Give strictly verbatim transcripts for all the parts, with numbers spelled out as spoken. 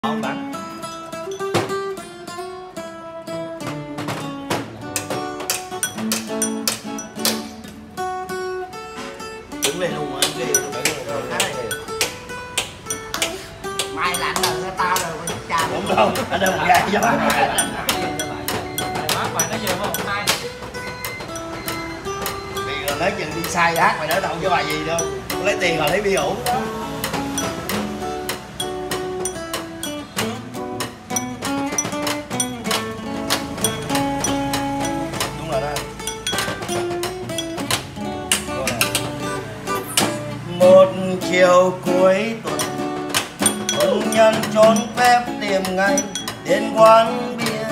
Không bắn. Đứng lên luôn anh ghê rồi, khá là ghê. Mày lạnh rồi sao tao rồi mà cha Đúng không? Anh đừng gài cho bác. Bác bài nó vừa không? Hai. Vì rồi nói chừng đi sai hát mày nói đâu cho bài gì đâu. Lấy tiền rồi lấy bia ủ đó. Đúng rồi đó. Một chiều cuối tuần, hôn nhân trốn phép tìm ngày đến quán bia.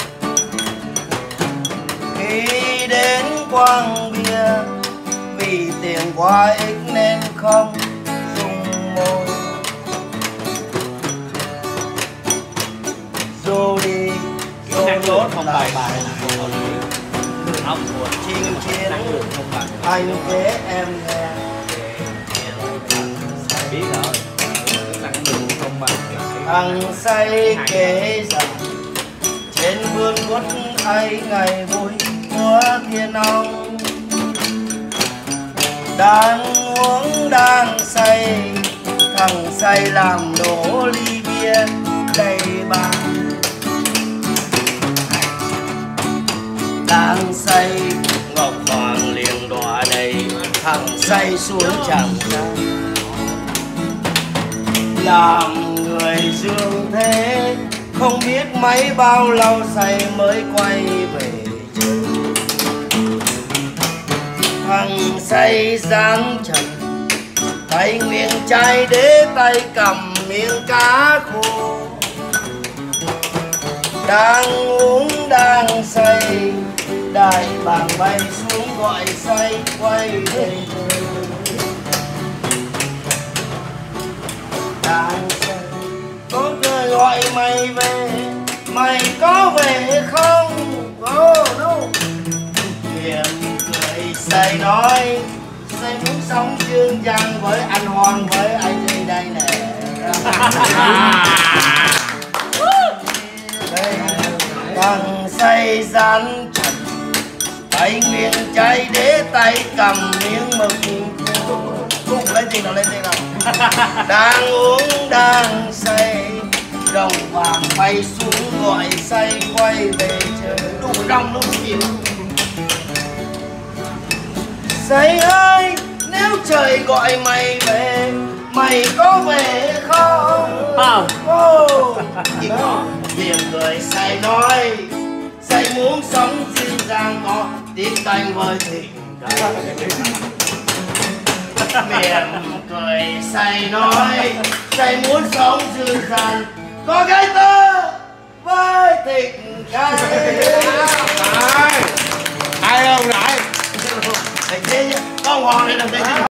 Khi đến quán bia, vì tiền quá ít nên không dùng môi. Dù đi dù lốt không bài bài ông của chiên chiên anh kể em nghe. Biết rồi. Thằng đường không bằng. Thằng say kể rằng trên vườn quất ấy ngày vui của thiên ông. Đang uống đang say, thằng say làm đổ ly bia đầy bàn. Đang say ngọc hoàng liền đọa đầy, thằng say xuống chẳng ra. Làm người dương thế, không biết mấy bao lâu say mới quay về chơi. Thằng say dáng trần, tay nguyên chai đế tay cầm miếng cá khô. Đang uống đang say, đại bàng bay xuống gọi say quay về chơi. Đang say có người gọi mày về, mày có về không? Oh no. Hiền cười say nói, say muốn sống dương gian với anh Hoàng với anh đi đây nè. Thằng say gian trần, tay miệng cháy đế tay cầm miếng mực. Cũng lấy tiền nào lên tiền nào. Đang uống đang say, đồng vàng bay xuống gọi say quay về chơi. Đúng đông lúc chịu. Say ơi, nếu trời gọi mày về, mày có về không? Không. Oh, chỉ có miệng người say nói, say muốn sống duyên dáng có tiếp canh với tình cảm. Miệng cười say nói, say muốn sống dư dàng có gái tơ với tình cảm. Hai không rải. Con Hoàng này đừng thấy